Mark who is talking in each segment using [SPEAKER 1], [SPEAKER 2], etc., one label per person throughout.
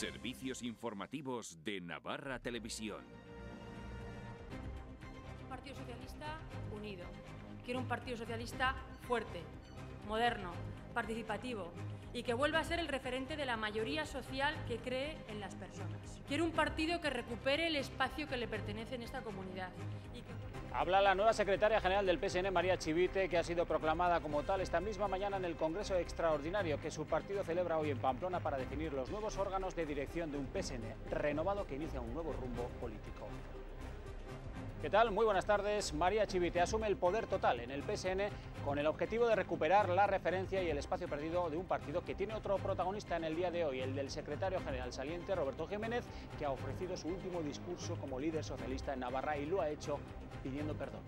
[SPEAKER 1] Servicios informativos de Navarra Televisión.
[SPEAKER 2] Un Partido Socialista unido. Quiero un Partido Socialista fuerte, moderno, participativo y que vuelva a ser el referente de la mayoría social que cree en las personas. Quiero un partido que recupere el espacio que le pertenece en esta comunidad.
[SPEAKER 3] Habla la nueva secretaria general del PSN, María Chivite, que ha sido proclamada como tal esta misma mañana en el Congreso Extraordinario que su partido celebra hoy en Pamplona para definir los nuevos órganos de dirección de un PSN renovado que inicia un nuevo rumbo político. ¿Qué tal? Muy buenas tardes. María Chivite asume el poder total en el PSN con el objetivo de recuperar la referencia y el espacio perdido de un partido que tiene otro protagonista en el día de hoy, el del secretario general saliente, Roberto Jiménez, que ha ofrecido su último discurso como líder socialista en Navarra y lo ha hecho pidiendo perdón.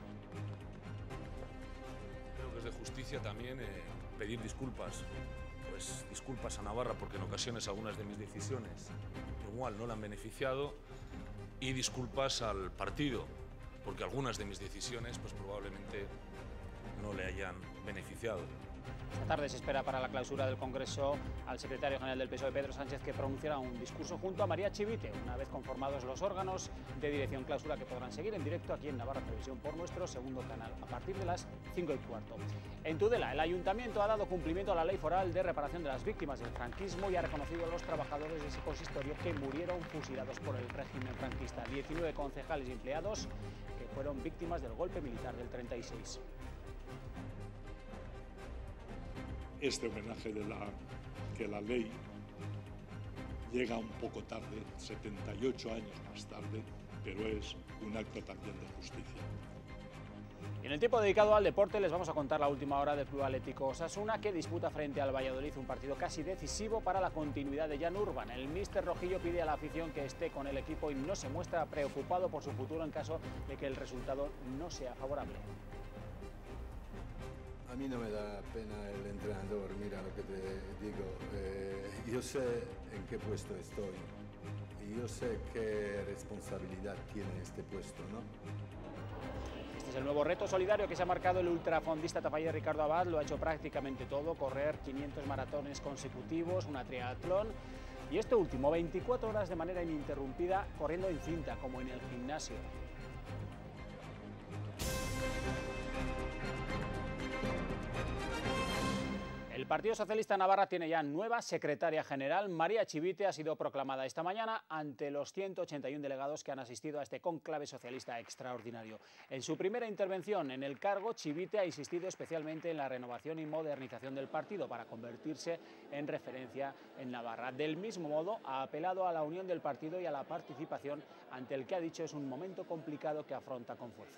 [SPEAKER 4] Creo que es de justicia también pedir disculpas. Pues disculpas a Navarra porque en ocasiones algunas de mis decisiones igual no la han beneficiado, y disculpas al partido porque algunas de mis decisiones pues probablemente no le hayan beneficiado.
[SPEAKER 3] Esta tarde se espera para la clausura del Congreso al secretario general del PSOE, Pedro Sánchez, que pronunciará un discurso junto a María Chivite, una vez conformados los órganos de dirección clausura que podrán seguir en directo aquí en Navarra Televisión por nuestro segundo canal a partir de las 5:15. En Tudela, el Ayuntamiento ha dado cumplimiento a la ley foral de reparación de las víctimas del franquismo y ha reconocido a los trabajadores de ese consistorio que murieron fusilados por el régimen franquista. 19 concejales y empleados que fueron víctimas del golpe militar del 36.
[SPEAKER 5] Este homenaje que la ley llega un poco tarde, 78 años más tarde, pero es un acto también de justicia.
[SPEAKER 3] En el tiempo dedicado al deporte les vamos a contar la última hora del Club Atlético Osasuna, que disputa frente al Valladolid un partido casi decisivo para la continuidad de Jan Urban. El míster rojillo pide a la afición que esté con el equipo y no se muestra preocupado por su futuro en caso de que el resultado no sea favorable.
[SPEAKER 6] A mí no me da pena el entrenador, mira lo que te digo, yo sé en qué puesto estoy y yo sé qué responsabilidad tiene este puesto, ¿no?
[SPEAKER 3] Este es el nuevo reto solidario que se ha marcado el ultrafondista tapaller Ricardo Abad. Lo ha hecho prácticamente todo: correr 500 maratones consecutivos, una triatlón y este último 24 horas de manera ininterrumpida corriendo en cinta como en el gimnasio. El Partido Socialista Navarra tiene ya nueva secretaria general. María Chivite ha sido proclamada esta mañana ante los 181 delegados que han asistido a este conclave socialista extraordinario. En su primera intervención en el cargo, Chivite ha insistido especialmente en la renovación y modernización del partido para convertirse en referencia en Navarra. Del mismo modo, ha apelado a la unión del partido y a la participación ante el que ha dicho es un momento complicado que afronta con fuerza.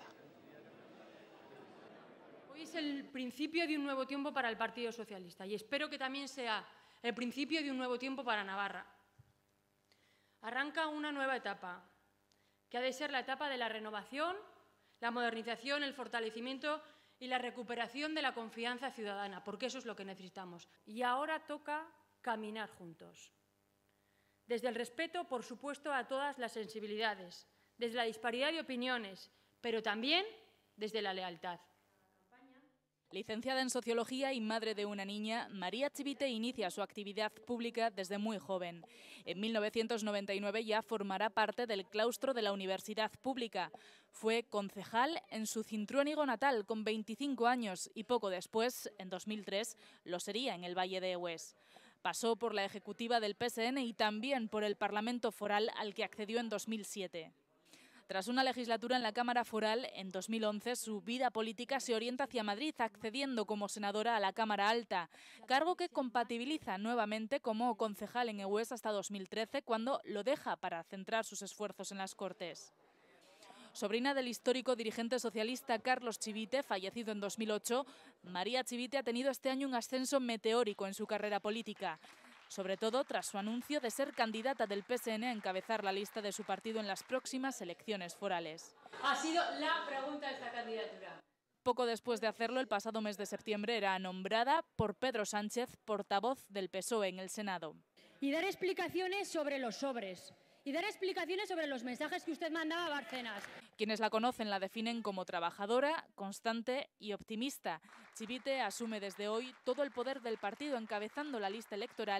[SPEAKER 2] Hoy es el principio de un nuevo tiempo para el Partido Socialista y espero que también sea el principio de un nuevo tiempo para Navarra. Arranca una nueva etapa, que ha de ser la etapa de la renovación, la modernización, el fortalecimiento y la recuperación de la confianza ciudadana, porque eso es lo que necesitamos. Y ahora toca caminar juntos. Desde el respeto, por supuesto, a todas las sensibilidades, desde la disparidad de opiniones, pero también desde la lealtad.
[SPEAKER 7] Licenciada en Sociología y madre de una niña, María Chivite inicia su actividad pública desde muy joven. En 1999 ya formará parte del claustro de la Universidad Pública. Fue concejal en su Cintruénigo natal con 25 años y poco después, en 2003, lo sería en el Valle de Egués. Pasó por la ejecutiva del PSN y también por el Parlamento Foral al que accedió en 2007. Tras una legislatura en la Cámara Foral, en 2011 su vida política se orienta hacia Madrid, accediendo como senadora a la Cámara Alta, cargo que compatibiliza nuevamente como concejal en Egués hasta 2013, cuando lo deja para centrar sus esfuerzos en las Cortes. Sobrina del histórico dirigente socialista Carlos Chivite, fallecido en 2008, María Chivite ha tenido este año un ascenso meteórico en su carrera política, sobre todo tras su anuncio de ser candidata del PSN a encabezar la lista de su partido en las próximas elecciones forales.
[SPEAKER 2] Ha sido la pregunta de esta candidatura.
[SPEAKER 7] Poco después de hacerlo, el pasado mes de septiembre era nombrada por Pedro Sánchez portavoz del PSOE en el Senado.
[SPEAKER 8] Y dar explicaciones sobre los sobres. Y dar explicaciones sobre los mensajes que usted mandaba a Bárcenas.
[SPEAKER 7] Quienes la conocen la definen como trabajadora, constante y optimista. Chivite asume desde hoy todo el poder del partido encabezando la lista electoral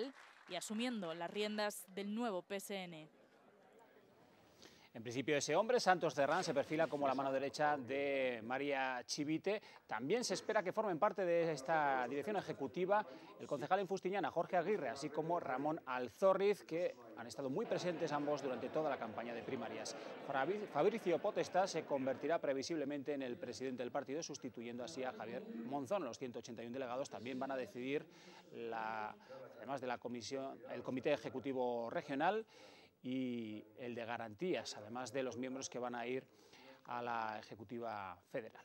[SPEAKER 7] y asumiendo las riendas del nuevo PSN.
[SPEAKER 3] En principio ese hombre, Santos Cerrán, se perfila como la mano derecha de María Chivite. También se espera que formen parte de esta dirección ejecutiva el concejal en Fustiñana, Jorge Aguirre, así como Ramón Alzorriz, que han estado muy presentes ambos durante toda la campaña de primarias. Fabricio Potestá se convertirá previsiblemente en el presidente del partido, sustituyendo así a Javier Monzón. Los 181 delegados también van a decidir, además de la comisión, el Comité Ejecutivo Regional y el de garantías, además de los miembros que van a ir a la Ejecutiva Federal.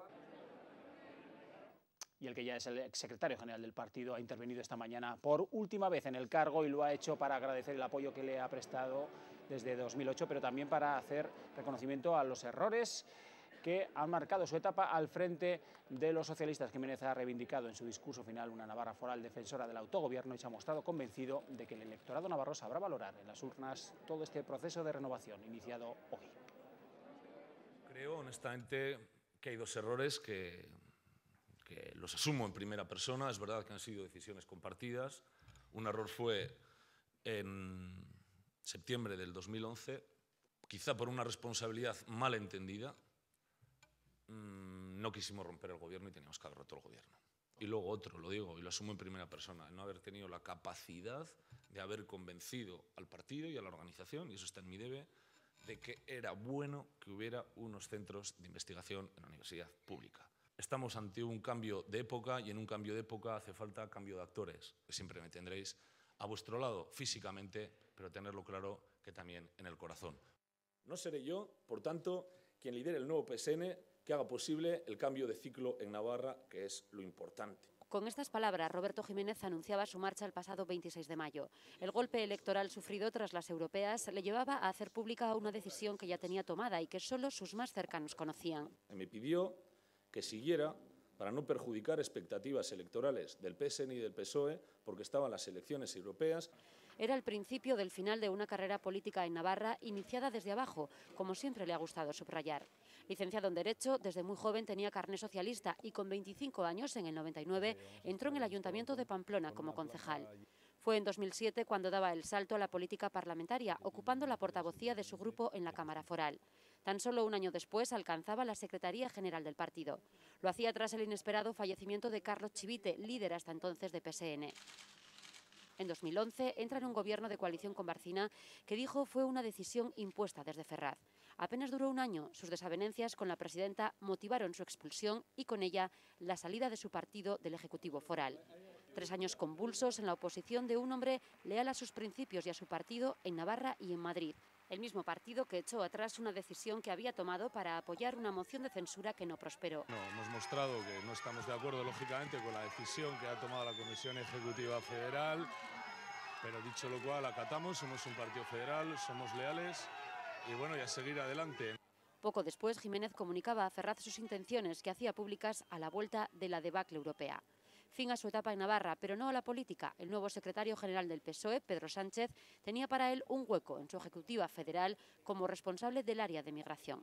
[SPEAKER 3] Y el que ya es el exsecretario general del partido ha intervenido esta mañana por última vez en el cargo y lo ha hecho para agradecer el apoyo que le ha prestado desde 2008, pero también para hacer reconocimiento a los errores que han marcado su etapa al frente de los socialistas. Jiménez ha reivindicado en su discurso final una Navarra foral defensora del autogobierno y se ha mostrado convencido de que el electorado navarro sabrá valorar en las urnas todo este proceso de renovación iniciado hoy.
[SPEAKER 4] Creo honestamente que hay dos errores que los asumo en primera persona. Es verdad que han sido decisiones compartidas. Un error fue en septiembre del 2011, quizá por una responsabilidad mal entendida. No quisimos romper el gobierno y teníamos que haber roto el gobierno. Y luego otro, lo digo y lo asumo en primera persona, el no haber tenido la capacidad de haber convencido al partido y a la organización, y eso está en mi debe, de que era bueno que hubiera unos centros de investigación en la universidad pública. Estamos ante un cambio de época y en un cambio de época hace falta cambio de actores, que siempre me tendréis a vuestro lado físicamente, pero tenerlo claro que también en el corazón. No seré yo, por tanto, quien lidere el nuevo PSN que haga posible el cambio de ciclo en Navarra, que es lo importante.
[SPEAKER 9] Con estas palabras, Roberto Jiménez anunciaba su marcha el pasado 26 de mayo. El golpe electoral sufrido tras las europeas le llevaba a hacer pública una decisión que ya tenía tomada y que solo sus más cercanos conocían.
[SPEAKER 4] Me pidió que siguiera para no perjudicar expectativas electorales del PSN y del PSOE, porque estaban las elecciones europeas.
[SPEAKER 9] Era el principio del final de una carrera política en Navarra iniciada desde abajo, como siempre le ha gustado subrayar. Licenciado en Derecho, desde muy joven tenía carné socialista y con 25 años, en el 99, entró en el Ayuntamiento de Pamplona como concejal. Fue en 2007 cuando daba el salto a la política parlamentaria, ocupando la portavocía de su grupo en la Cámara Foral. Tan solo un año después alcanzaba la Secretaría General del partido. Lo hacía tras el inesperado fallecimiento de Carlos Chivite, líder hasta entonces de PSN. En 2011 entra en un gobierno de coalición con Barcina que dijo fue una decisión impuesta desde Ferraz. Apenas duró un año, sus desavenencias con la presidenta motivaron su expulsión y con ella la salida de su partido del Ejecutivo Foral. 3 años convulsos en la oposición de un hombre leal a sus principios y a su partido en Navarra y en Madrid. El mismo partido que echó atrás una decisión que había tomado para apoyar una moción de censura que no prosperó.
[SPEAKER 4] Hemos mostrado que no estamos de acuerdo, lógicamente, con la decisión que ha tomado la Comisión Ejecutiva Federal, pero dicho lo cual, acatamos, somos un partido federal, somos leales y bueno, y a seguir adelante.
[SPEAKER 9] Poco después, Jiménez comunicaba a Ferraz sus intenciones que hacía públicas a la vuelta de la debacle europea. Fin a su etapa en Navarra, pero no a la política. El nuevo secretario general del PSOE, Pedro Sánchez, tenía para él un hueco en su ejecutiva federal como responsable del área de migración.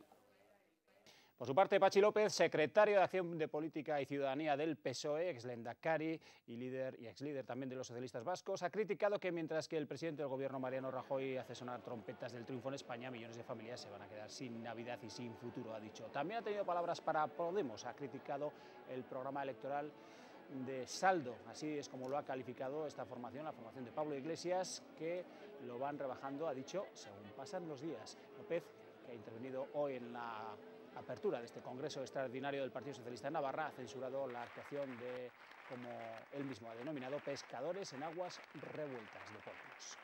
[SPEAKER 3] Por su parte, Patxi López, secretario de Acción de Política y Ciudadanía del PSOE, exlendakari y exlíder también de los socialistas vascos, ha criticado que mientras que el presidente del gobierno, Mariano Rajoy, hace sonar trompetas del triunfo en España, millones de familias se van a quedar sin Navidad y sin futuro, ha dicho. También ha tenido palabras para Podemos, ha criticado el programa electoral de saldo, así es como lo ha calificado esta formación, la formación de Pablo Iglesias, que lo van rebajando, ha dicho, según pasan los días. López, que ha intervenido hoy en la apertura de este Congreso Extraordinario del Partido Socialista en Navarra, ha censurado la actuación de, como él mismo ha denominado, pescadores en aguas revueltas de Podemos.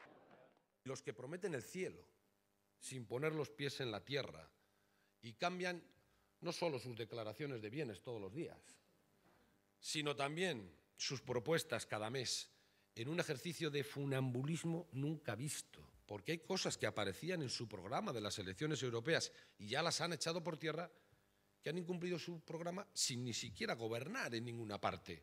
[SPEAKER 10] Los que prometen el cielo sin poner los pies en la tierra y cambian no solo sus declaraciones de bienes todos los días, sino también sus propuestas cada mes en un ejercicio de funambulismo nunca visto, porque hay cosas que aparecían en su programa de las elecciones europeas y ya las han echado por tierra, que han incumplido su programa sin ni siquiera gobernar en ninguna parte.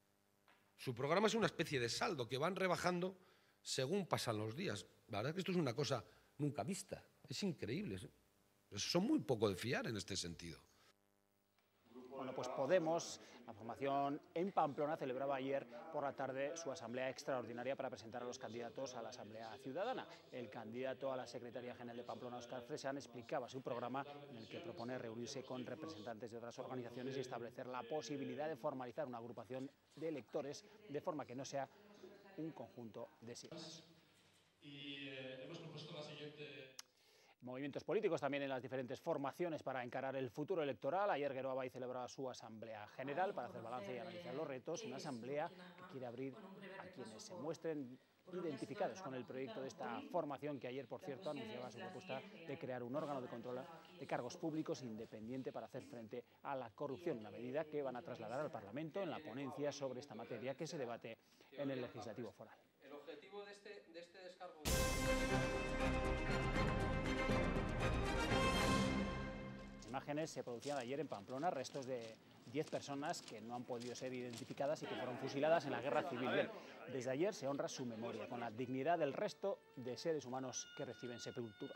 [SPEAKER 10] Su programa es una especie de saldo que van rebajando según pasan los días. La verdad es que esto es una cosa nunca vista, es increíble. Son muy poco de fiar en este sentido.
[SPEAKER 3] Bueno, pues Podemos, la formación en Pamplona, celebraba ayer por la tarde su asamblea extraordinaria para presentar a los candidatos a la Asamblea Ciudadana. El candidato a la Secretaría General de Pamplona, Óscar Fresán, explicaba su programa en el que propone reunirse con representantes de otras organizaciones y establecer la posibilidad de formalizar una agrupación de electores de forma que no sea un conjunto de siglas.
[SPEAKER 11] Y hemos propuesto la siguiente...
[SPEAKER 3] Movimientos políticos también en las diferentes formaciones para encarar el futuro electoral. Ayer Geroa Bai celebraba su asamblea general para hacer balance y analizar los retos. Una asamblea que quiere abrir a quienes se muestren identificados con el proyecto de esta formación, que ayer, por cierto, anunciaba su propuesta de crear un órgano de control de cargos públicos independiente para hacer frente a la corrupción, una medida que van a trasladar al Parlamento en la ponencia sobre esta materia que se debate en el Legislativo Foral.
[SPEAKER 11] El objetivo de este descargo...
[SPEAKER 3] Las imágenes se producían ayer en Pamplona, restos de 10 personas que no han podido ser identificadas y que fueron fusiladas en la Guerra Civil. Bien, desde ayer se honra su memoria con la dignidad del resto de seres humanos que reciben sepultura.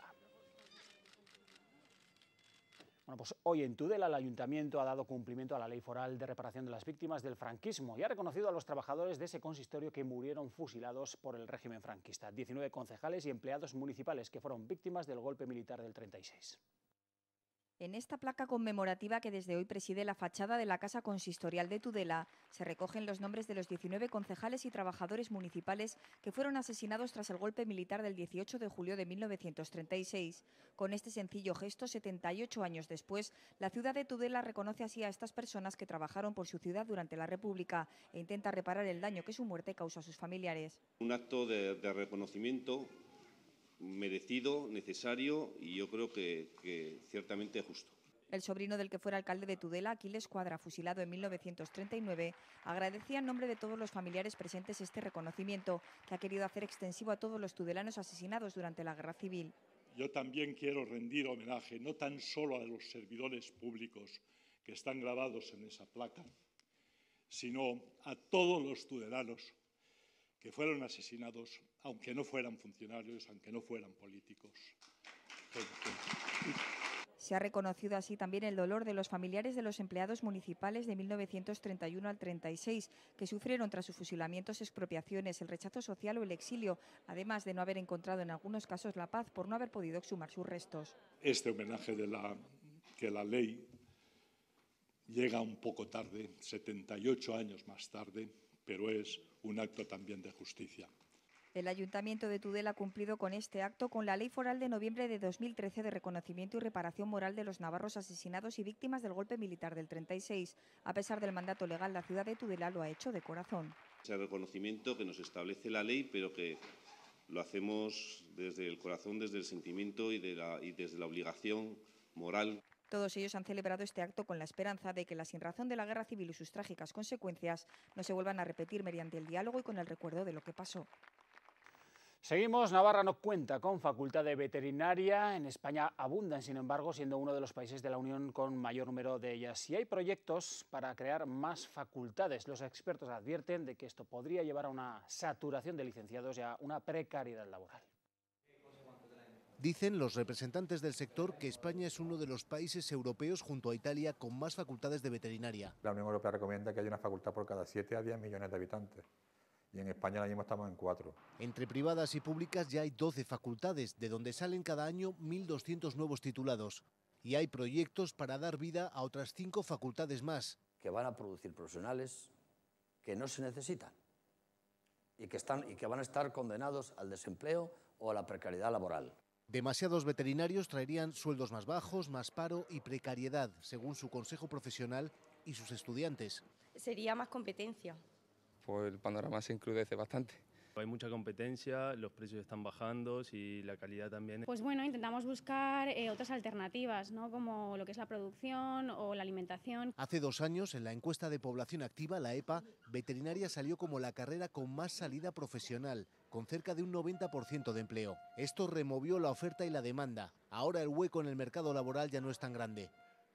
[SPEAKER 3] Bueno, pues hoy en Tudela el Ayuntamiento ha dado cumplimiento a la Ley Foral de Reparación de las Víctimas del Franquismo y ha reconocido a los trabajadores de ese consistorio que murieron fusilados por el régimen franquista. 19 concejales y empleados municipales que fueron víctimas del golpe militar del 36.
[SPEAKER 12] En esta placa conmemorativa que desde hoy preside la fachada de la Casa Consistorial de Tudela, se recogen los nombres de los 19 concejales y trabajadores municipales que fueron asesinados tras el golpe militar del 18 de julio de 1936. Con este sencillo gesto, 78 años después, la ciudad de Tudela reconoce así a estas personas que trabajaron por su ciudad durante la República e intenta reparar el daño que su muerte causó a sus familiares.
[SPEAKER 13] Un acto de reconocimiento merecido, necesario y yo creo que ciertamente justo.
[SPEAKER 12] El sobrino del que fuera alcalde de Tudela, Aquiles Cuadra, fusilado en 1939, agradecía en nombre de todos los familiares presentes este reconocimiento, que ha querido hacer extensivo a todos los tudelanos asesinados durante la Guerra Civil.
[SPEAKER 5] Yo también quiero rendir homenaje no tan solo a los servidores públicos que están grabados en esa placa, sino a todos los tudelanos que fueron asesinados, aunque no fueran funcionarios, aunque no fueran políticos.
[SPEAKER 12] Se ha reconocido así también el dolor de los familiares de los empleados municipales de 1931 al 36, que sufrieron tras sus fusilamientos, expropiaciones, el rechazo social o el exilio, además de no haber encontrado en algunos casos la paz por no haber podido exhumar sus restos.
[SPEAKER 5] Este homenaje que la ley llega un poco tarde, 78 años más tarde, pero es un acto también de justicia.
[SPEAKER 12] El Ayuntamiento de Tudela ha cumplido con este acto con la Ley Foral de noviembre de 2013 de reconocimiento y reparación moral de los navarros asesinados y víctimas del golpe militar del 36. A pesar del mandato legal, la ciudad de Tudela lo ha hecho de corazón.
[SPEAKER 13] Ese reconocimiento que nos establece la ley, pero que lo hacemos desde el corazón, desde el sentimiento y desde la obligación moral.
[SPEAKER 12] Todos ellos han celebrado este acto con la esperanza de que la sinrazón de la Guerra Civil y sus trágicas consecuencias no se vuelvan a repetir mediante el diálogo y con el recuerdo de lo que pasó.
[SPEAKER 3] Seguimos. Navarra no cuenta con facultad de veterinaria. En España abundan, sin embargo, siendo uno de los países de la Unión con mayor número de ellas. Y hay proyectos para crear más facultades. Los expertos advierten de que esto podría llevar a una saturación de licenciados y a una precariedad laboral.
[SPEAKER 14] Dicen los representantes del sector que España es uno de los países europeos junto a Italia con más facultades de veterinaria.
[SPEAKER 15] La Unión Europea recomienda que haya una facultad por cada 7 a 10 millones de habitantes. Y en España ahora mismo estamos en 4.
[SPEAKER 14] Entre privadas y públicas ya hay 12 facultades, de donde salen cada año 1.200 nuevos titulados. Y hay proyectos para dar vida a otras 5 facultades más.
[SPEAKER 16] Que van a producir profesionales que no se necesitan y que van a estar condenados al desempleo o a la precariedad laboral.
[SPEAKER 14] Demasiados veterinarios traerían sueldos más bajos, más paro y precariedad, según su consejo profesional y sus estudiantes.
[SPEAKER 17] Sería más competencia.
[SPEAKER 18] Pues el panorama se encrudece bastante.
[SPEAKER 19] Hay mucha competencia, los precios están bajando y la calidad también.
[SPEAKER 20] Pues bueno, intentamos buscar otras alternativas, ¿no? Como lo que es la producción o la alimentación.
[SPEAKER 14] Hace 2 años, en la encuesta de población activa, la EPA, veterinaria salió como la carrera con más salida profesional, con cerca de un 90% de empleo. Esto removió la oferta y la demanda. Ahora el hueco en el mercado laboral ya no es tan grande.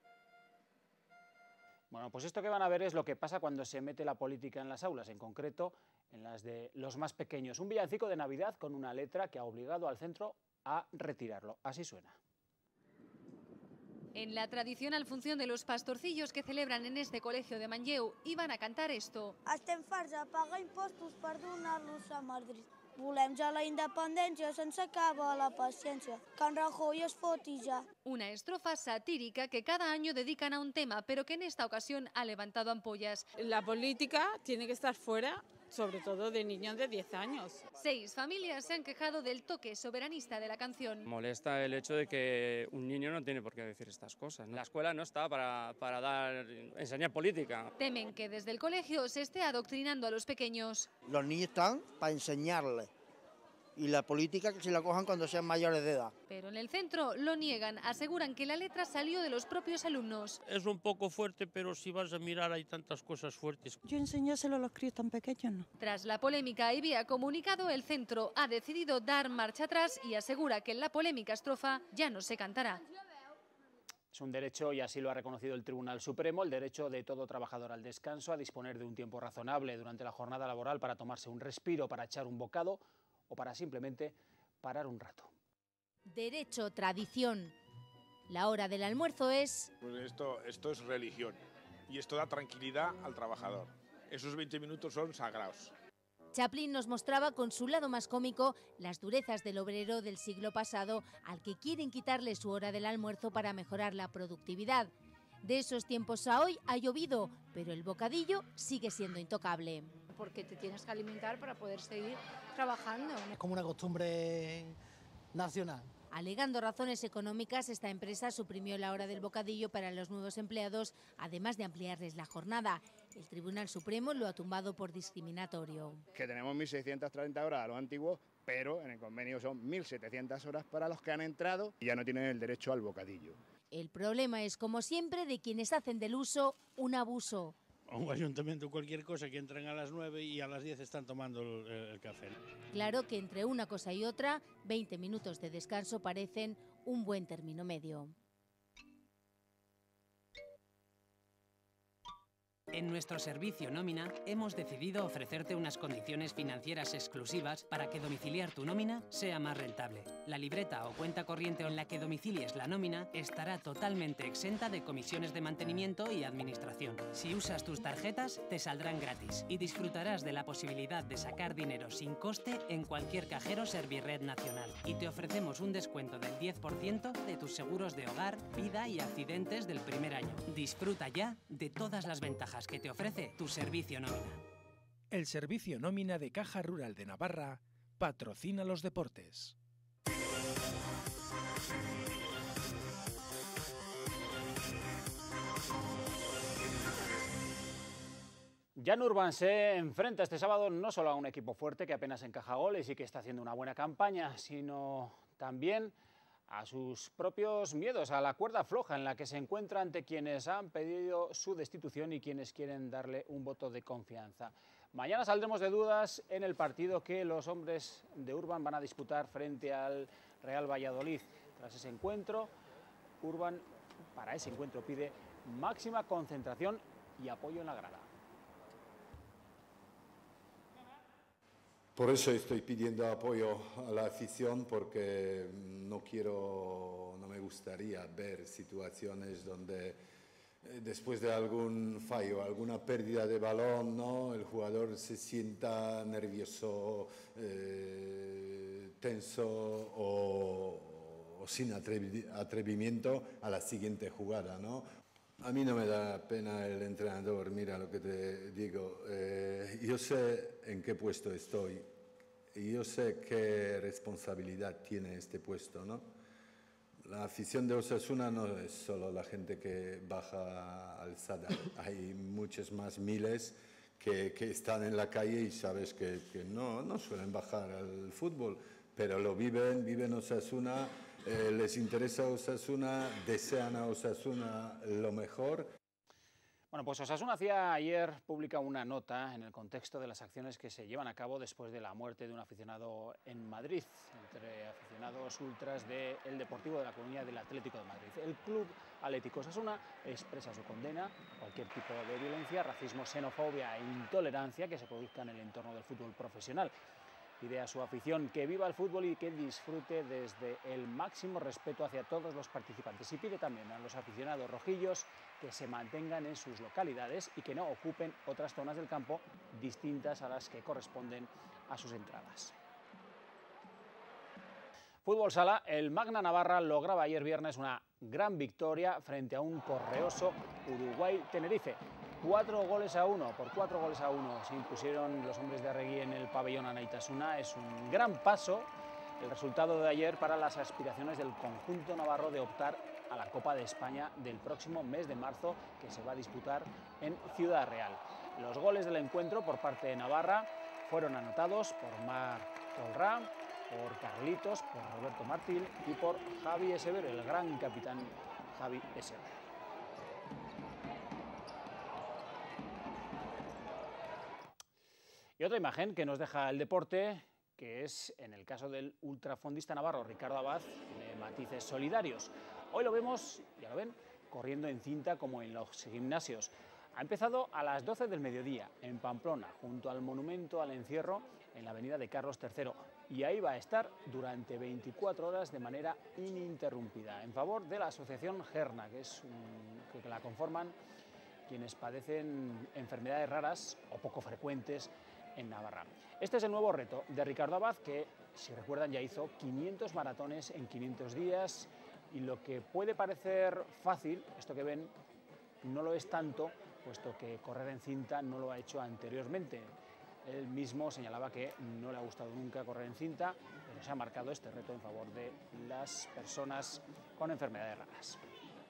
[SPEAKER 3] Bueno, pues esto que van a ver es lo que pasa cuando se mete la política en las aulas, en concreto en las de los más pequeños. Un villancico de Navidad con una letra que ha obligado al centro a retirarlo. Así suena.
[SPEAKER 21] En la tradicional función de los pastorcillos que celebran en este colegio de Manlleu iban a cantar esto.
[SPEAKER 22] Estem farts de pagar impostos per donar-los a Madrid. Volem ja la independència, se'ns acaba la paciència, que en Rajoy es foti ja.
[SPEAKER 21] Una estrofa satírica que cada año dedican a un tema, pero que en esta ocasión ha levantado ampollas.
[SPEAKER 23] La política tiene que estar fuera, sobre todo de niños de 10 años.
[SPEAKER 21] 6 familias se han quejado del toque soberanista de la canción.
[SPEAKER 24] Molesta el hecho de que un niño no tiene por qué decir estas cosas. La escuela no está para enseñar política.
[SPEAKER 21] Temen que desde el colegio se esté adoctrinando a los pequeños.
[SPEAKER 25] Los niños están para enseñarles y la política que se la cojan cuando sean mayores de edad.
[SPEAKER 21] Pero en el centro lo niegan, aseguran que la letra salió de los propios alumnos.
[SPEAKER 26] Es un poco fuerte, pero si vas a mirar hay tantas cosas fuertes.
[SPEAKER 27] Yo enseñáselo a los críos tan pequeños, ¿no?
[SPEAKER 21] Tras la polémica y vía comunicado, el centro ha decidido dar marcha atrás y asegura que en la polémica estrofa ya no se cantará.
[SPEAKER 3] Es un derecho, y así lo ha reconocido el Tribunal Supremo, el derecho de todo trabajador al descanso, a disponer de un tiempo razonable durante la jornada laboral para tomarse un respiro, para echar un bocado o para simplemente parar un rato.
[SPEAKER 28] Derecho, tradición. La hora del almuerzo es...
[SPEAKER 29] Pues esto es religión y esto da tranquilidad al trabajador. Esos 20 minutos son sagrados.
[SPEAKER 28] Chaplin nos mostraba con su lado más cómico las durezas del obrero del siglo pasado al que quieren quitarle su hora del almuerzo para mejorar la productividad. De esos tiempos a hoy ha llovido, pero el bocadillo sigue siendo intocable.
[SPEAKER 30] Porque te tienes que alimentar para poder seguir trabajando.
[SPEAKER 31] Es como una costumbre nacional.
[SPEAKER 28] Alegando razones económicas, esta empresa suprimió la hora del bocadillo para los nuevos empleados, además de ampliarles la jornada. El Tribunal Supremo lo ha tumbado por discriminatorio.
[SPEAKER 32] Que tenemos 1.630 horas a los antiguos, pero en el convenio son 1.700 horas para los que han entrado y ya no tienen el derecho al bocadillo.
[SPEAKER 28] El problema es, como siempre, de quienes hacen del uso un abuso.
[SPEAKER 26] A un ayuntamiento cualquier cosa que entran a las 9 y a las 10 están tomando el café.
[SPEAKER 28] Claro que entre una cosa y otra, 20 minutos de descanso parecen un buen término medio.
[SPEAKER 33] En nuestro servicio nómina hemos decidido ofrecerte unas condiciones financieras exclusivas para que domiciliar tu nómina sea más rentable. La libreta o cuenta corriente en la que domicilies la nómina estará totalmente exenta de comisiones de mantenimiento y administración. Si usas tus tarjetas, te saldrán gratis y disfrutarás de la posibilidad de sacar dinero sin coste en cualquier cajero Servirred nacional. Y te ofrecemos un descuento del 10% de tus seguros de hogar, vida y accidentes del primer año. Disfruta ya de todas las ventajas que te ofrece tu servicio nómina.
[SPEAKER 34] El servicio nómina de Caja Rural de Navarra patrocina los deportes.
[SPEAKER 3] Jan Urban se enfrenta este sábado no solo a un equipo fuerte que apenas encaja goles y que está haciendo una buena campaña, sino también a sus propios miedos, a la cuerda floja en la que se encuentra ante quienes han pedido su destitución y quienes quieren darle un voto de confianza. Mañana saldremos de dudas en el partido que los hombres de Urban van a disputar frente al Real Valladolid. Tras ese encuentro, Urban para ese encuentro pide máxima concentración y apoyo en la grada.
[SPEAKER 6] Por eso estoy pidiendo apoyo a la afición, porque no me gustaría ver situaciones donde después de algún fallo, alguna pérdida de balón, ¿no?, el jugador se sienta nervioso, tenso o sin atrevimiento a la siguiente jugada, ¿no? A mí no me da pena el entrenador, mira lo que te digo, yo sé en qué puesto estoy y yo sé qué responsabilidad tiene este puesto, ¿no? La afición de Osasuna no es solo la gente que baja al Sadar, hay muchos más miles que están en la calle y sabes que no suelen bajar al fútbol, pero lo viven Osasuna. Les interesa a Osasuna, desean a Osasuna lo mejor.
[SPEAKER 3] Bueno, pues Osasuna hacía ayer pública una nota en el contexto de las acciones que se llevan a cabo después de la muerte de un aficionado en Madrid, entre aficionados ultras del Deportivo de La Coruña y del Atlético de Madrid. El Club Atlético Osasuna expresa su condena a cualquier tipo de violencia, racismo, xenofobia e intolerancia que se produzca en el entorno del fútbol profesional. Pide a su afición que viva el fútbol y que disfrute desde el máximo respeto hacia todos los participantes. Y pide también a los aficionados rojillos que se mantengan en sus localidades y que no ocupen otras zonas del campo distintas a las que corresponden a sus entradas. Fútbol sala, el Magna Navarra lograba ayer viernes una gran victoria frente a un correoso Uruguay-Tenerife. 4-1, por 4-1 se impusieron los hombres de Arregui en el pabellón Anaitasuna. Es un gran paso el resultado de ayer para las aspiraciones del conjunto navarro de optar a la Copa de España del próximo mes de marzo, que se va a disputar en Ciudad Real. Los goles del encuentro por parte de Navarra fueron anotados por Marc Tolrà, por Carlitos, por Roberto Martín y por Javi Esever, el gran capitán Javi Esever. Y otra imagen que nos deja el deporte, que es en el caso del ultrafondista navarro Ricardo Abad, tiene matices solidarios. Hoy lo vemos, ya lo ven, corriendo en cinta como en los gimnasios. Ha empezado a las 12 del mediodía en Pamplona, junto al monumento al encierro en la avenida de Carlos III. Y ahí va a estar durante 24 horas de manera ininterrumpida, en favor de la asociación Gerna, que la conforman quienes padecen enfermedades raras o poco frecuentes en Navarra. Este es el nuevo reto de Ricardo Abad, que, si recuerdan, ya hizo 500 maratones en 500 días, y lo que puede parecer fácil, esto que ven, no lo es tanto, puesto que correr en cinta no lo ha hecho anteriormente. Él mismo señalaba que no le ha gustado nunca correr en cinta, pero se ha marcado este reto en favor de las personas con enfermedades raras.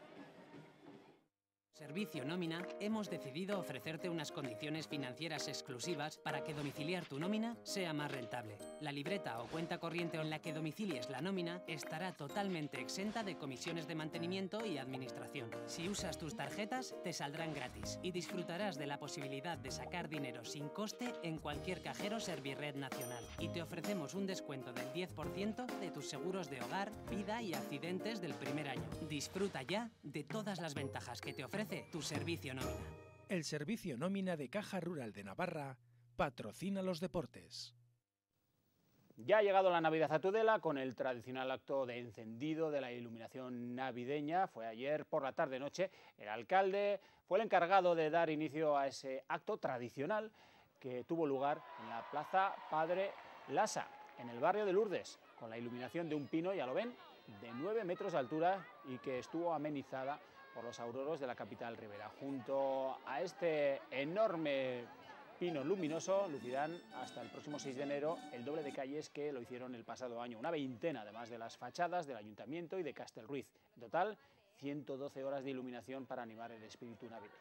[SPEAKER 33] Servicio Nómina, hemos decidido ofrecerte unas condiciones financieras exclusivas para que domiciliar tu nómina sea más rentable. La libreta o cuenta corriente en la que domicilies la nómina estará totalmente exenta de comisiones de mantenimiento y administración. Si usas tus tarjetas, te saldrán gratis y disfrutarás de la posibilidad de sacar dinero sin coste en cualquier cajero Servirred nacional. Y te ofrecemos un descuento del 10% de tus seguros de hogar, vida y accidentes del primer año. Disfruta ya de todas las ventajas que te ofrece tu Servicio Nómina.
[SPEAKER 34] El Servicio Nómina de Caja Rural de Navarra patrocina los deportes.
[SPEAKER 3] Ya ha llegado la Navidad a Tudela con el tradicional acto de encendido de la iluminación navideña. Fue ayer por la tarde-noche. El alcalde fue el encargado de dar inicio a ese acto tradicional que tuvo lugar en la Plaza Padre Lasa, en el barrio de Lourdes, con la iluminación de un pino, ya lo ven, de 9 metros de altura y que estuvo amenizada por los auroros de la capital ribera. Junto a este enorme pino luminoso lucirán hasta el próximo 6 de enero el doble de calles que lo hicieron el pasado año. Una veintena, además de las fachadas del Ayuntamiento y de Castelruiz. En total, 112 horas de iluminación para animar el espíritu navideño.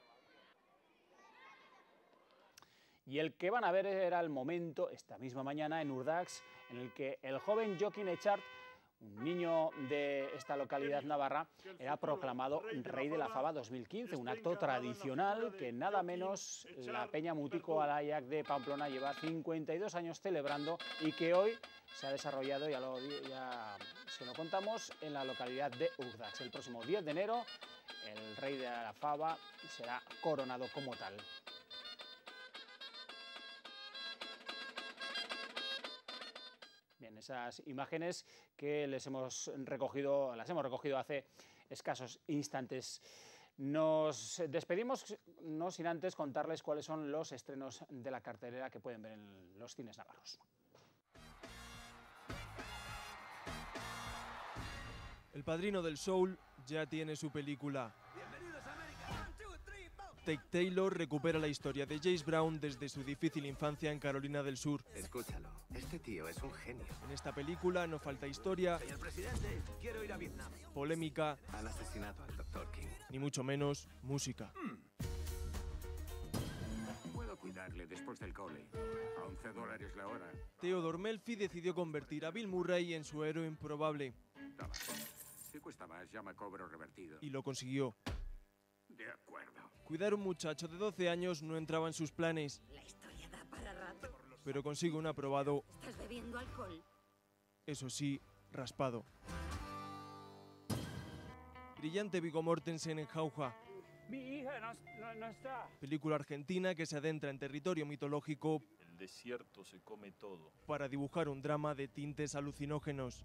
[SPEAKER 3] Y el que van a ver era el momento, esta misma mañana, en Urdax, en el que el joven Joaquín Echart, un niño de esta localidad navarra, era proclamado Rey de la Fava 2015, un acto tradicional que nada menos la Peña Mutico Alayac de Pamplona lleva 52 años celebrando y que hoy se ha desarrollado, ya se lo contamos, en la localidad de Urdax. El próximo 10 de enero el Rey de la Fava será coronado como tal. Bien, esas imágenes que las hemos recogido hace escasos instantes. Nos despedimos, no sin antes contarles cuáles son los estrenos de la cartelera que pueden ver en los cines navarros.
[SPEAKER 1] El padrino del soul ya tiene su película. Take Taylor recupera la historia de James Brown desde su difícil infancia en Carolina del Sur.
[SPEAKER 2] Escúchalo, este tío es un genio.
[SPEAKER 1] En esta película no falta historia,
[SPEAKER 2] Señor presidente, quiero ir a Vietnam.
[SPEAKER 1] polémica,
[SPEAKER 2] Han asesinado al Dr. King.
[SPEAKER 1] ni mucho menos música.
[SPEAKER 2] Puedo cuidarle después del cole. A $11 la hora.
[SPEAKER 1] Theodore Melfi decidió convertir a Bill Murray en su héroe improbable.
[SPEAKER 2] Toma. Si cuesta más, llama cobro revertido.
[SPEAKER 1] Y lo consiguió.
[SPEAKER 2] De acuerdo.
[SPEAKER 1] Cuidar a un muchacho de 12 años no entraba en sus planes,
[SPEAKER 30] La historia da para rato.
[SPEAKER 1] pero consigue un aprobado,
[SPEAKER 30] ¿Estás bebiendo alcohol?
[SPEAKER 1] eso sí, raspado. Brillante Viggo Mortensen en Jauja.
[SPEAKER 4] Mi hija no está.
[SPEAKER 1] Película argentina que se adentra en territorio mitológico
[SPEAKER 4] el desierto se come todo.
[SPEAKER 1] Para dibujar un drama de tintes alucinógenos.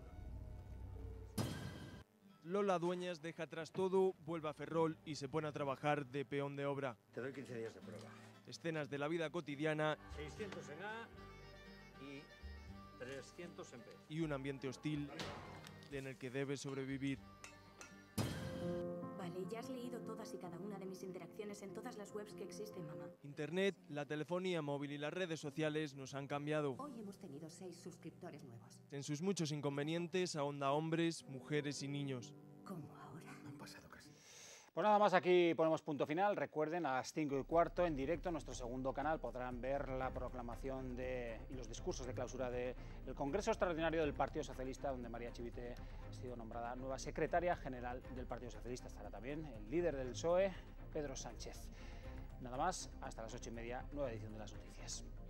[SPEAKER 1] Lola Dueñas deja atrás todo, vuelve a Ferrol y se pone a trabajar de peón de obra.
[SPEAKER 5] Te doy 15 días de prueba.
[SPEAKER 1] Escenas de la vida cotidiana
[SPEAKER 5] 600 en A y 300 en B.
[SPEAKER 1] y un ambiente hostil en el que debe sobrevivir.
[SPEAKER 7] Vale, ya has leído todas y cada una de mis interacciones en todas las webs que existen, mamá.
[SPEAKER 1] Internet, la telefonía móvil y las redes sociales nos han cambiado.
[SPEAKER 7] Hoy hemos tenido 6 suscriptores nuevos.
[SPEAKER 1] En sus muchos inconvenientes ahonda hombres, mujeres y niños.
[SPEAKER 7] ¿Cómo ahora?
[SPEAKER 5] Han pasado casi.
[SPEAKER 3] Pues nada más, aquí ponemos punto final. Recuerden, a las 5:15 en directo en nuestro segundo canal podrán ver la proclamación y los discursos de clausura del Congreso Extraordinario del Partido Socialista, donde María Chivite ha sido nombrada nueva secretaria general del Partido Socialista. Estará también el líder del PSOE, Pedro Sánchez. Nada más, hasta las 8:30, nueva edición de las noticias.